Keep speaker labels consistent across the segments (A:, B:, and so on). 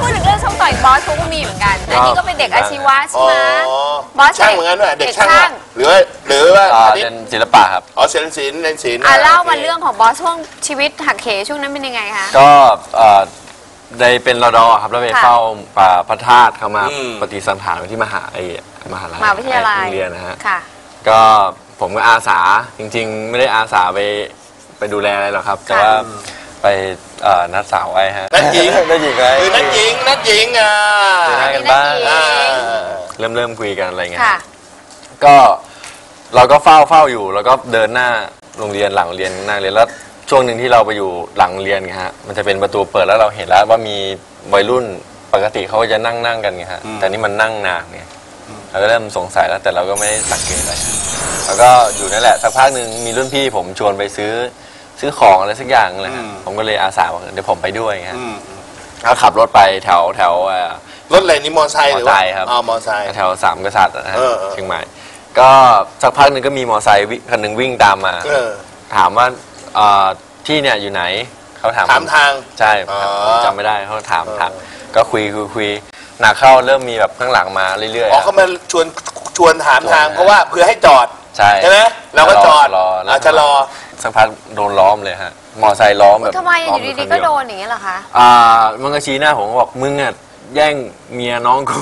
A: พูดถึงเรื่องชกต่อยบอสเขาก็มีเหมือนกันอันนี้ก็เป็นเด็กอาชีวะใช่ไหมบอส
B: ช่างเหมือนกันด้วยเด็กช่างหรือว่า
C: เป็นศิลปะครับ
B: อ๋อเรียนศิลป์
A: เล่ามาเรื่องของบอสช่วงชีวิตหักเหช่วงนั้นเป็นยังไงคะ
C: ก็ได้เป็นรดครับแล้วไปเฝ้าพระธาตุเขามาปฏิสันถานที่มหาลัย
A: มหาวิทยาลัย
C: โรงเรียนนะฮะ
A: ค่ะ
C: ก็ผมก็อาสาจริงๆไม่ได้อาสาไปดูแลอะไรหรอกครับแต่ว่าไปนัดสาวไว้ฮะ
B: นัดหญิง
C: นัดหญิงไง
B: คือนัดหญิง
C: เจอหน้ากันบ้างเริ่มคุยกันอะไรเงี้ยก็เราก็เฝ้าอยู่แล้วก็เดินหน้าโรงเรียนหลังโรงเรียนหน้าเรียนแล้วช่วงหนึ่งที่เราไปอยู่หลังเรียนไงฮะมันจะเป็นประตูเปิดแล้วเราเห็นแล้วว่ามีวัยรุ่นปกติเขาจะนั่งกันไงฮะแต่นี่มันนั่งนานไงเราก็เริ่มสงสัยแล้วแต่เราก็ไม่ได้สังเกตอะไรแล้วก็อยู่นั่นแหละสักพักหนึ่งมีรุ่นพี่ผมชวนไปซื้อของอะไรสักอย่างเลยผมก็เลยอาสาบอกเดี๋ยวผมไปด้วยฮะก็ขับรถไปแถว
B: รถอะไรนี่มอไซค์หรือว่า
C: ครับ
B: มอไซค์
C: แถวสามกษัตริย์นะฮะเชียงใหม่ก็สักพักหนึ่งก็มีมอไซค์คันหนึ่งวิ่งตามมาถามว่าที่เนี่ยอยู่ไหนเขาถาม
B: ทาง
C: ใช่ผมจำไม่ได้เขาถามก็คุยหนักเข้าเริ่มมีแบบข้างหลังมาเรื่อยๆ
B: เขามาชวนถามทางเพราะว่าเพื่อให้จอดใช่ไหมเราก็จอดจะรอ
C: สักพักโดนล้อมเลยฮะมอไซค์ล้อมแบบ
A: ทำไมอยู่ดีๆก็โดนอย่างเงี้ยเหรอคะ
C: มันก็ชี้หน้าผมบอกมึงอ่ะแย่งเมียน้องกู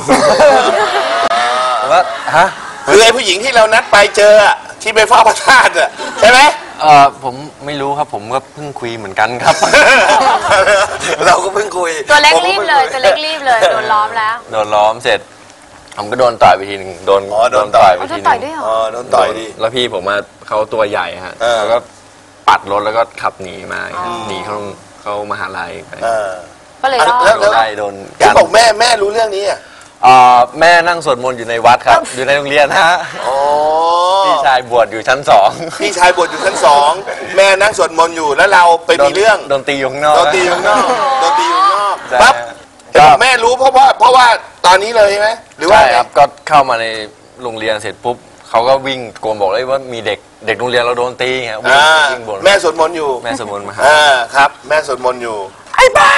C: ว่าฮะ
B: คือไอ้ผู้หญิงที่เรานัดไปเจอที่ไปเฝ้าพระธาตุใช่ไหม
C: ผมไม่รู้ครับผมก็เพิ่งคุยเหมือนกันครับ
B: เราก็เพิ่งคุย
A: ตัวเล็กรีบเลยโดนล้อมแล้ว
C: โดนล้อมเสร็จผมก็โดนต่อยไปทีนึงโดนต่อยไปทีนึง
A: ต่อยด้วยเหรอ
B: โดนต่อยดิ
C: แล้วพี่ผมมาเขาตัวใหญ่ฮะแล้วก็ปัดรถแล้วก็ขับหนีมาหนีเขามหาลัยไป
A: ก็เลย
C: โดน
B: ที่บอกแม่รู้เรื่องนี้
C: แม่นั่งสวดมนต์อยู่ในวัดครับอยู่ในโรงเรียนฮะพี่ชายบวชอยู่ชั้น2
B: พี่ชายบวชอยู่ชั้น2แม่นั่งสวดมนต์อยู่แล้วเราไปมีเรื่อง
C: โดนตีอยู่ข้างนอก
B: ปั๊บแม่รู้เพราะว่าตอนนี้เลยใช่ไหมหรือว่า
C: ครับก็เข้ามาในโรงเรียนเสร็จปุ๊บเขาก็วิ่งโกนบอกเลยว่ามีเด็กโรงเรียนเราโดนตีไงวิ่งบน
B: แม่สวดมนต์อยู่
C: แม่สวดมนต์มา
B: ครับแม่สวดมนต์อยู่
A: ไอ้บ้า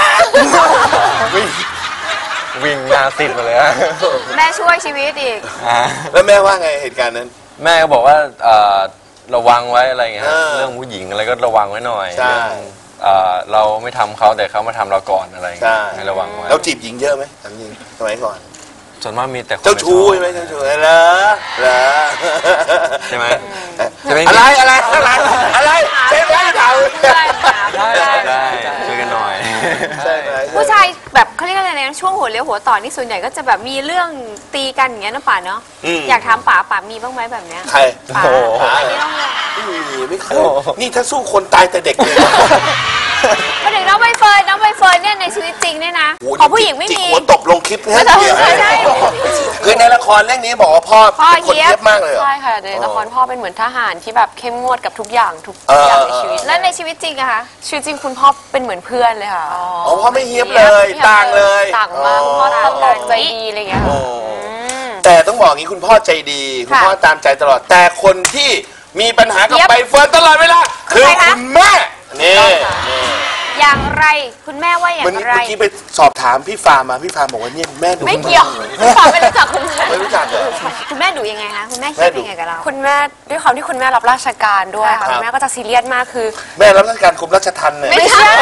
C: วิ่งหน้าซิดมาเลย
A: แม่ช่วยชีวิตอีก
B: แล้วแม่ว่าไงเหตุการณ์นั้น
C: แม่ก็บอกว่าระวังไว้อะไรเงี้ยเรื่องผู้หญิงอะไรก็ระวังไว้หน่อยเราไม่ทำเขาแต่เขามาทำเราก่อนอะไรให้ระวังไว้
B: เราจีบหญิงเยอะไหมจริงสมัยก่อน
C: ส่วนมากมีแต่
B: เจ้าชู้ใช่ไหมเจ้าชู้เหรอ
C: ใช่ไหม
B: อะไรใช่ไหมเรา
C: ได้ช่วยกันหน่อย
A: ผู้ชายแบบเขาเรียกอะไรนะช่วงหัวเลี้ยวหัวต่อนี่ส่วนใหญ่ก็จะแบบมีเรื่องตีกันอย่างเงี้ยนะป่าเนาะอยากถามป่ามีบ้างไหมแบบเนี้ย
B: ใคร
A: ป่าไม่ต้องเลย
B: ไม่เคยนี่ถ้าสู้คนตายแต่เด็กเลย
A: ประเด็นน้องใบเฟิร์นเนี่ยในชีวิตจริงเนี่ยนะพอผู้หญิงไม่มี
B: หัวตบลงคลิปนะคือในละครเรื่องนี้บอกว่าพ่อเป็นคนเย็บมากเลย
D: ใช่ค่ะในละครพ่อเป็นเหมือนทหารที่แบบเข้มงวดกับทุกอย่างในชีวิต
A: แล้วในชีวิตจริงอะคะ
D: ชีวิตจริงคุณพ่อเป็นเหมือนเพื่อนเลยค่ะ
B: อ๋อพ่อไม่เฮียบเลยต่างเลย
D: ต่างมากคุณพ่อตลกใจดีอะไรเงี้ย
B: แต่ต้องบอกงี้คุณพ่อใจดีคุณพ่อตามใจตลอดแต่คนที่มีปัญหากับใบเฟิร์นตลอดเวลาคือคุณแม่นี่
A: อย่างไรคุณแม่ว่าอย่างไรเมื่
B: อกี้ไปสอบถามพี่ฟามาพี่ฟาบอกว่าเนี่ยคุณแม่ดุ
A: ไม่เกี่ยวพี่ฟาไม่รู้จักคุณแม่
B: ไม่รู้จักเลย
A: คุณแม่ดุยังไงคะคุณแม่คิดยังไงกับเรา
D: คุณแม่ด้วยความที่คุณแม่รับราชการด้วยค่ะคุณแม่ก็จะซีเรียสมากคือ
B: แม่รับราชการกรมราชทัณฑ์เนี่ย
A: ไม่ใช่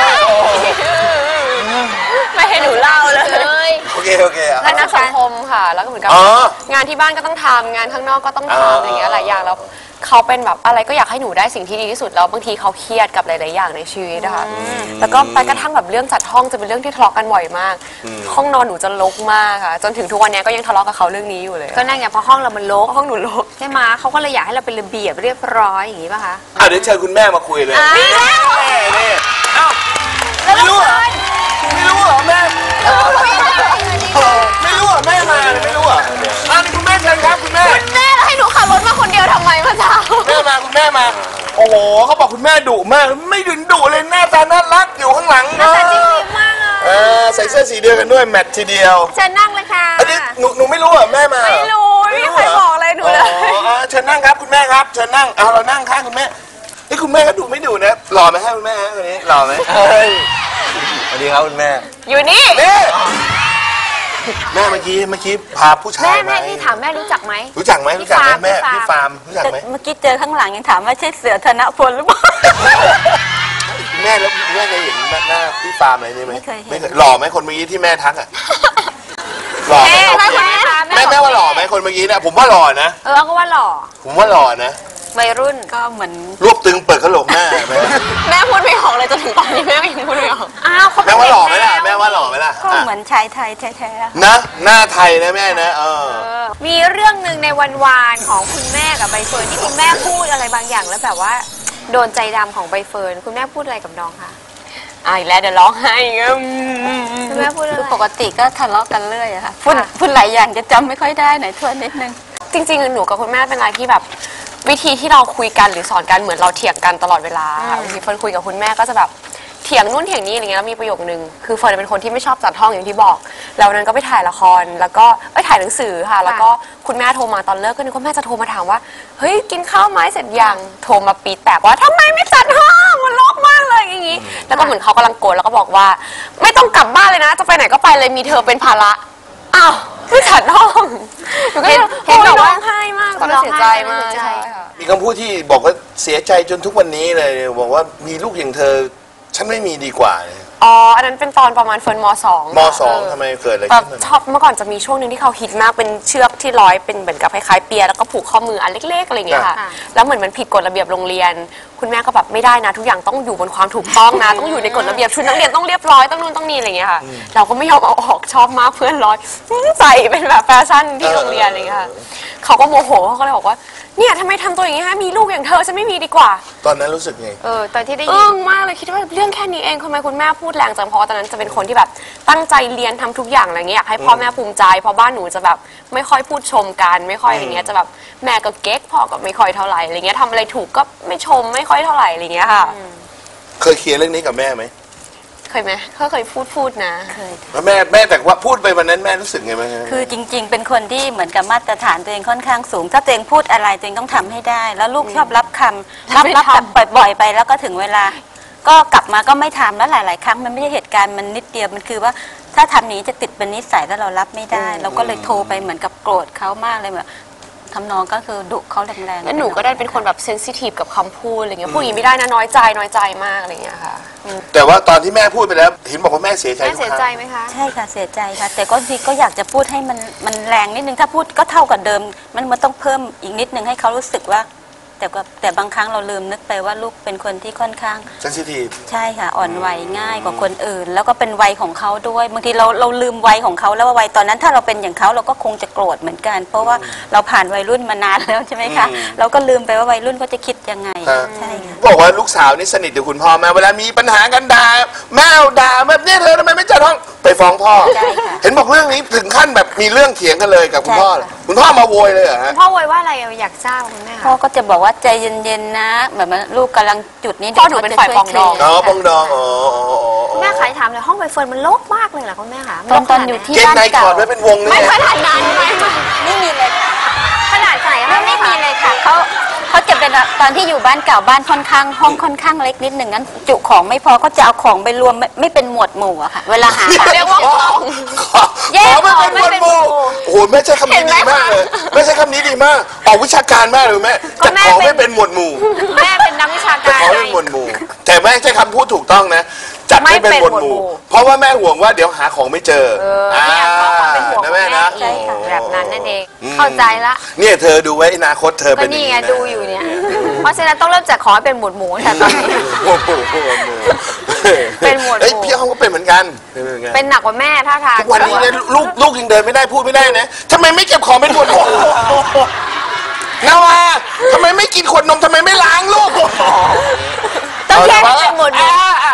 A: ไม่ให้หนูเล่าเลย
B: โอเค
D: แล้วนักสังคมค่ะแล้วก็เหมือนกับงานที่บ้านก็ต้องทำงานข้างนอกก็ต้องทำอย่างเงี้ยหลายอย่างแล้วเขาเป็นแบบอะไรก็อยากให้หนูได้สิ่งที่ดีที่สุดแล้วบางทีเขาเครียดกับหลายๆอย่างในชีวิตนะคะแล้วก็ไปกระทั่งแบบเรื่องจัดห้องจะเป็นเรื่องที่ทะเลาะกันบ่อยมากห้องนอนหนูจะรกมากค่ะจนถึงทุกวันนี้ก็ยังทะเลาะกับเขาเรื่องนี้อยู่เลย
A: ก็นั่งอย่างพอห้องเรามันรก
D: ห้องหนูรก
A: ใช่ไหมเขาก็เลยอยากให้เราเป็นระเบียบเรียบร้อยอย่างนี้ป่ะคะ
B: เดี๋ยวเชิญคุณแม่มาคุยเลย
A: นี่
B: ไม่รู้เหรอแม่ไม่รู้เหรอแม่มาไม่รู้เหรอนี่คุณแม่เชิญครับคุณแม่
A: แล้วให้หนูขับรถมาคนเดียวทำไมมาเช้า
B: คุณแม่มาโอ้โหเขาบอกคุณแม่ดุมากไม่ดุเลยหน้าตาน่ารักอยู่ข้างหลัง
A: นะจริงมาก
B: ใส่เสื้อสีเดียวกันด้วยแมททีเดียว
A: เชิญนั่งเลยค่ะ
B: อันนี้หนูไม่รู้เหรอแม่มา
A: ไม่รู้ไม่เคยบอกอะไรหนูเลย
B: เชิญนั่งครับคุณแม่ครับเชิญนั่งเรานั่งข้างคุณแม่นี่คุณแม่ก็ดุไม่ดุนะหล่อไหมฮะคุณแม่คนนี้หล่อไหม
C: สวัสดีครับคุณแม่
A: อยู่นี่
B: แม่เมื่อกี้พาผู้ชาย
A: แม่ที่ถามแม่รู้จักไหม
B: รู้จักไหมรู้จักไหมแม่พี่ฟาร์มรู้จักไหม
E: เมื่อกี้เจอข้างหลังยังถามว่าใช่เสือธนพลหรือเปล่า
B: แม่แล้วแม่เคยเห็นหน้าพี่ฟาร์มอะไรนี่ไหม
E: ไม่เคยเห็น
B: ไม่เคยหล่อไหมคนเมื่อกี้ที่แม่ทักอ่ะหล่อไหม แม่ว่าหล่อไหมคนเมื่อกี้เนี่ยผมว่าหล่อนะ
A: ก็ว่าหล่อ
B: ผมว่าหล่อนะ
A: วัยรุ่น
E: ก็เหมือน
B: รวบตึงเปิดกระโหลกหน้าแม่
D: แม่พูดไม่ออกเลยจนถึงตอนนี้แม่ก็ยังพูดไม่ออก
A: อ้าวเขา
B: แม่ว่าหล่อไหมล่ะแม่ว่าหล่อไหมล่ะ
E: ก็เหมือนชายไทยแท้ๆอะ
B: นะหน้าไทยนะแม่นะ
A: มีเรื่องหนึ่งในวันวานของคุณแม่กับใบเฟิร์นที่คุณแม่พูดอะไรบางอย่างแล้วแบบว่าโดนใจดำของใบเฟิร์นคุณแม่พูดอะไรกับน้องคะ
D: อีกแล้วเดี๋ยวร้องไห้อีกแล้ว
A: คุณแม่พูดอะไร
E: คือปกติก็ทะเลาะกันเรื่อยอะค่ะพูดหลายอย่างจะจำไม่ค่อยได้ไหนทวนนิดนึง
D: จริงๆหนูกับคุณแม่เป็นอะไรที่แบบวิธีที่เราคุยกันหรือสอนกันเหมือนเราเถียงกันตลอดเวลาค่ะบางทีเฟิร์นคุยกับคุณแม่ก็จะแบบเถียงนู่นเถียงนี่อะไรเงี้ยแล้วมีประโยคนึงคือเฟิร์นเป็นคนที่ไม่ชอบจัดห้องอย่างที่บอกแล้วนั้นก็ไปถ่ายละครแล้วก็ถ่ายหนังสือค่ะแล้วก็คุณแม่โทรมาตอนเลิกก็นึกว่าแม่จะโทรมาถามว่าเฮ้ยกินข้าวไหมเสร็จยังโทรมาปีแตกว่าทำไมไม่จัดห้องมันรกมากเลยอย่างงี้แล้วก็เหมือนเขากำลังโกรธแล้วก็บอกว่าไม่ต้องกลับบ้านเลยนะจะไปไหนก็ไปเลยมีเธอเป็นภาระอ้าวไม่จัดห้องหนูก็เห็นแบบว่าร้องไห้มากตอนนั้นเสียใจมากใช่ค่ะ
B: มีคำพูดที่บอกว่าเสียใจจนทุกวันนี้เลยบอกว่ามีลูกอย่างเธอฉันไม่มีดีกว่าเลย
D: อ๋ออันนั้นเป็นตอนประมาณเฟิร์นม.2
B: มสองทำไมเกิดอะไร
D: แต่
B: ขึ้น
D: ชอบเมื่อก่อนจะมีช่วงหนึ่งที่เขาฮิตมากเป็นเชือกที่ร้อยเป็นเหมือนกับคล้ายๆเปียแล้วก็ผูกข้อมืออันเล็กๆอะไรอย่างเงี้ยค่ะแล้วเหมือนมันผิดกฎระเบียบโรงเรียน คุณแม่ก็แบบไม่ได้นะทุกอย่างต้องอยู่บนความถูกต้องนะ ต้องอยู่ในกฎระเบียบชุดนักเรียนต้องเรียบร้อยต้องนู่นต้องนี่อะไรอย่างเงี้ยค่ะเราก็ไม่ยอมเอาออกชอบมากเพื่อนร้อยใส่เป็นแบบแฟชั่นที่โรงเรียนอะไรอย่างเงี้ยค่ะเขาก็โมโหเขาก็เลยบอกว่าเนี่ยทำไมทำตัวอย่างงี้ฮะมีลูกอย่างเธอฉันไม่มีดีกว่า
B: ตอนนั้นรู้สึกไง
A: ตอนที่ได้ยิ
D: อึ้งมากเลยคิดว่าเรื่องแค่นี้เองทำไมคุณแม่พูดแรงจังเพราะตอนนั้นจะเป็นคนที่แบบตั้งใจเรียนทำทุกอย่างอะไรเงี้ยอยากให้พ่อแม่ภูมิใจเพราะบ้านหนูจะแบบไม่ค่อยพูดชมกันไม่ค่อยอะไรเงี้ยจะแบบแม่ก็เก๊กพ่อก็ไม่ค่อยเท่าไหร่อะไรเงี้ยทำอะไรถูกก็ไม่ชมไม่ค่อยเท่าไหร่อะไรเงี้ยค่ะ
B: เคยเคลียร์เรื่องนี้กับแม่ไหม
D: เคยไหมเคยพูดนะ
E: เคย
B: แล้วแม่แต่ว่าพูดไปวันนั้นแม่รู้สึกไงบ้าง
E: คือจริง ๆ เป็นคนที่เหมือนกับมาตรฐานตัวเองค่อนข้างสูง ถ้าตัวเองพูดอะไรตัวเองต้องทำให้ได้ แล้วลูกชอบรับคำรับแบบบ่อยๆไปแล้วก็ถึงเวลา ก็กลับมาก็ไม่ทำแล้วหลาย ๆ ครั้งมันไม่ใช่เหตุการณ์มันนิดเดียวมันคือว่าถ้าทำอย่างนี้จะติดเป็นนิสัยแล้วเรารับไม่ได้ เราก็เลยโทรไปเหมือนกับโกรธเขามากเลยแบบทำนองก็คือดุเขาแรงๆ
D: แล้วหนูก็ได้เป็นคนแบบเซนซิทีฟกับคำพูดอะไรเงี้ยพูดอย่างนี้ไม่ได้นะน้อยใจมากอะไรเงี้ยค่ะ
B: แต่ว่าตอนที่แม่พูดไปแล้วเห็นบอกว่าแม่เสียใจ
A: แม่เสียใจไหมคะ
E: ใช่ค่ะเสียใจค่ะ แต่ก็ทีก็อยากจะพูดให้มันแรงนิดนึงถ้าพูดก็เท่ากับเดิม มันต้องเพิ่มอีกนิดนึงให้เขารู้สึกว่า แต่บางครั้งเราลืมนึกไปว่าลูกเป็นคนที่ค่อนข้าง
B: เซนซิทีฟ
E: ใช่ค่ะอ่อนวัยง่ายกว่าคนอื่น แล้วก็เป็นวัยของเขาด้วยบางทีเราลืมวัยของเขาแล้วว่าวัยตอนนั้นถ้าเราเป็นอย่างเขาเราก็คงจะโกรธเหมือนกัน เพราะว่าเราผ่านวัยรุ่นมานานแล้วใช่ไหมคะเราก็ลืมไปว่าวัยรุ่นเขาจะคิดยังไงใช่ค่ะ
B: บอกว่าลูกสาวนี่สนิทกับคุณพ่อแม่เวลามีปัญหากันด่าแม่ด่าแบบนี้เธอทำไมไม่จัดห้องไปฟ้องพ่อ
E: ใช่ค่ะ
B: เห็นบอกเรื่องนี้ถึงขั้นแบบมีเรื่องเถียงกันเลยกับคุณพ่อ
E: ใช่ค่ะ
B: คุณพ่อมาโวยเลยเหรอฮะ
A: พ่อโวยว่าอะไรอยากทราบคุณแม่
E: พ่อ
A: คะ
E: ก็จะบอกว่าใจเย็นๆนะแบบว่าลูกกำลังจุดนี้
D: พ่อหนูเป็นฝ่ายปรองดอง
B: อ๋อปองดองอ๋อ
A: คุณแม่ขายถามเลยห้องใบเฟิร์นมันรกมากเลยเหรอคุณแม่คะ
E: ตอนอยู่ที่
B: เกง
E: บ้าน
B: ในถ
E: เก่า
B: อดไว้เป็นวงเลย
D: ไม่
B: เนี่ย
D: ขนาดนั้นไม่
E: ไม่มีเลยค่ะ
A: ขนาดไหนคะ
E: ไม่มีเลยค่ะเขาจะเป็นตอนที่อยู่บ้านเก่าบ้านค่อนข้างห้องค่อนข้างเล็กนิดหนึ่งนั้นจุของไม่พอก็จะเอาของไปรวมไม่เป็นหมวดหมู่อะค่ะ เวลาหา
D: เรียกว่าของ
A: แยก
B: ไม่
A: ของ
B: เป็น
A: ไม่
B: หมวด
A: เป็น
B: หมู่โอ้โหแม่ใช้คำนี้ดีมากเลยแม่ใช้คำนี้ดีมากออกวิชาการมากเลยแม่จัดของไม่เป็นหมวดหมู่
A: แม่เป็นนักวิชา
B: จัด
A: การ
B: ของเป็นหมวดหมู่แต่แม่ใช้คำพูดถูกต้องนะจัดไม่เป็นหมวดหมู่เพราะว่าแม่ห่วงว่าเดี๋ยวหาของไม่เจอ
A: เนี่ยพ่อความเป็นห่วงของ
B: แม่
A: แม่
B: นะ
A: อีกแบบนั้นนั่นเองเข้าใจละ
B: เนี่ยเธอดูไว้อนาคตเธอ
A: ก็
B: เป็น
A: นี่
B: อย่าง
A: ไง
B: นะ
A: ดูอยู่เนี่ย เพราะฉะนั้นต้องเริ่มจากขอให้เป็นหมวดหมู่แต่ตอนนี้
B: หมวดหมู่หมวดหมู่
A: เป็นหมวดหมู่
B: เอ้ยพี่อ้อมก็เป็นเหมือนกันเป็นเหมือนกัน
A: เป็นหนักกว่าแม่ท่าทาง
B: ทุกวันนี้เนี่ยลูกยังเดินไม่ได้พูดไม่ได้นะทำไมไม่เก็บของเป็นหมวดหมู่นาวาทำไมไม่กินขวดนมทำไมไม่ล้างลูก
A: ต้องแยกให้เป็นหมวดหมู่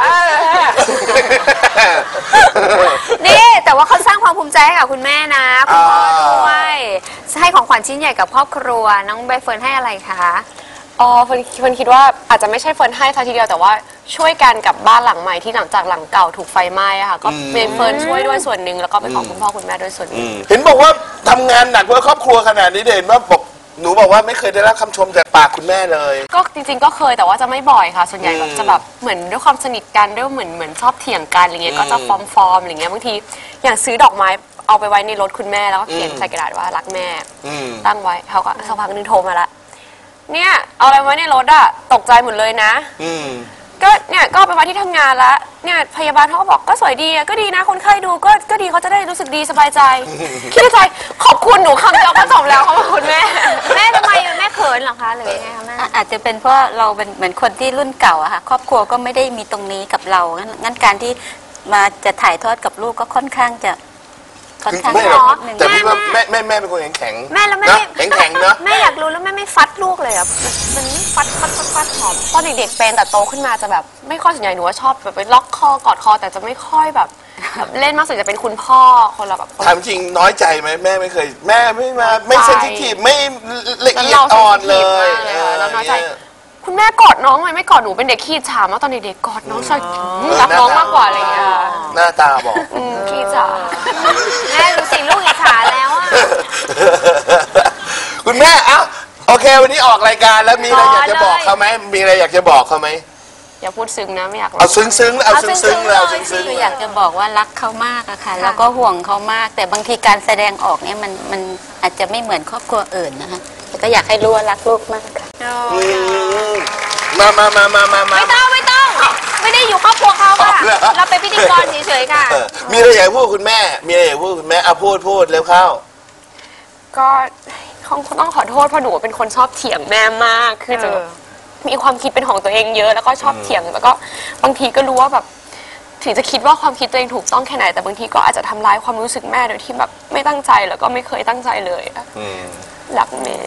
A: นี่แต่ว่าเขาสร้างความภูมิใจให้กับคุณแม่นะคุณพ่อด้วยให้ของขวัญชิ้นใหญ่กับครอบครัวน้องใบเฟิร์นให้อะไรคะ
D: อ๋อเฟิร์นคิดว่าอาจจะไม่ใช่เฟิร์นให้ซะทีเดียวแต่ว่าช่วยกันกับบ้านหลังใหม่ที่หลังจากหลังเก่าถูกไฟไหม้อะค่ะก็เป็นเฟิร์นช่วยด้วยส่วนหนึ่งแล้วก็เป็นของคุณพ่อคุณแม่ด้วยส่วนหนึ่ง
B: เห็นบอกว่าทำงานหนักเพื่อครอบครัวขนาดนี้เด่นว่าบอกหนูบอกว่าไม่เคยได้รับคำชมจากปากคุณแม่เลย
D: ก็จริงๆก็เคยแต่ว่าจะไม่บ่อยค่ะ ส่วนใหญ่แบบจะแบบเหมือนด้วยความสนิทกันด้วยเหมือนชอบเถียงกันอะไรเงี้ยก็จะฟอร์มอะไรเงี้ยบางทีอย่างซื้อดอกไม้เอาไปไว้ในรถคุณแม่แล้วก็เขียนใส่กระดาษว่ารักแม่ตั้งไว้เขาก็สักพักนึงโทรมาละเนี่ยเอาอะไรไว้ในรถอะตกใจหมดเลยนะก็เนี่ยก็ไปไว้ที่ทำงานแล้วเนี่ยพยาบาลเขาก็บอกก็สวยดีก็ดีนะคนไข้ดูก็ดีเขาจะได้รู้สึกดีสบายใจคิดในใจขอบคุณหนูคำเดียวก็จบแล้วขอบคุณแม่
A: แม่ทำไมแม่เขินเหรอคะหรือยังไงคะแม่
E: อาจจะเป็นเพราะเราเป็นเหมือนคนที่รุ่นเก่าอะค่ะครอบครัวก็ไม่ได้มีตรงนี้กับเรางั้นการที่มาจะถ่ายทอดกับลูกก็ค่อนข้างจะ
B: ไม่หรอกแต่พี่ว่าแม่เป็นคนแข็ง
A: แม่แล้วแม่
B: แข็งเนอะ
A: แม่อยากรู้แล้วแม่ไม่ฟัดลูกเลยอ่ะมันไม่ฟัดหอม
D: ตอนเด็กๆเป็นแต่โตขึ้นมาจะแบบไม่ค่อยสนใจหนูว่าชอบแบบไปล็อกคอกอดคอแต่จะไม่ค่อยแบบเล่นมากสุดจะเป็นคุณพ่อคนละแบบ
B: ถามจริงน้อยใจไหมแม่ไม่เคยแม่ไม่มาไม่เซนซิทีฟไม่ละเอียดอ่อนเลย
D: แล้วน้อยใจคุณแม่กอดน้องไหมไม่กอดหนูเป็นเด็กขี้ฉามาตอนเด็กๆกอดน้องใช่รักน้องมากกว่าอะไรอย่างเงี้ย
B: หน้าตาบอก
D: ขี้ฉา
A: แม่ดูสิลูกอิจฉาแล้วอ่ะ
B: คุณแม่เอ้าโอเควันนี้ออกรายการแล้วมีอะไรอยากจะบอกเขาไหมมีอะไรอยากจะบอกเขาไหม
D: อย่าพูดซึ้งนะไม่อยาก
B: เอาซึ้งเอาซึ้งแล้วซึ้ง
E: คืออยากจะบอกว่ารักเขามากอะค่ะแล้วก็ห่วงเขามากแต่บางทีการแสดงออกเนี่ยมันอาจจะไม่เหมือนครอบครัวอื่นนะคะแต่ก็อยากให้รู้ว่ารักลูกมากค่ะ
B: มา
A: ไม่ต้องไม่ได้อยู่ครอบครัวเขาค่ะเราเป็นพิธีกรเฉยๆค่ะ
B: มีอะไรอยากพูดคุณแม่มีอะไรอยากพูดคุณแม่พูดเร็วเข้า
D: ก็ต้องขอโทษเพราะหนูเป็นคนชอบเถียงแม่มากคือจะมีความคิดเป็นของตัวเองเยอะแล้วก็ชอบเถียงแล้วก็บางทีก็รู้ว่าแบบถึงจะคิดว่าความคิดตัวเองถูกต้องแค่ไหนแต่บางทีก็อาจจะทำร้ายความรู้สึกแม่โดยที่แบบไม่ตั้งใจแล้วก็ไม่เคยตั้งใจเลยรักแม่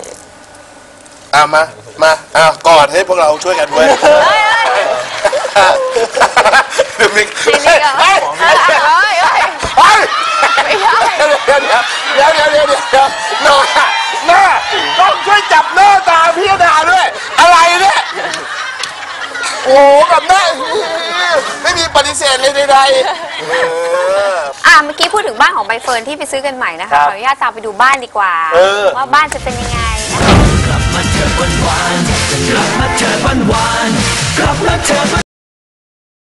B: มากอดให้พวกเราช่วยกันด้วยเดี๋ยวต้องช่วยจับหน้าตาพี่ดาด้วยอะไรเนี่ยโอ้กับแม่ไม่มีปฏิเสธเลยใดๆ
A: เมื่อกี้พูดถึงบ้านของใบเฟิร์นที่ไปซื้อกันใหม่นะคะขออนุญาตตามไปดูบ้านดีกว่าว่าบ้านจะเป็นยังไงนะคะกลับมาเธอวันวานกลับมาเธอวันวานกลับมาเธอ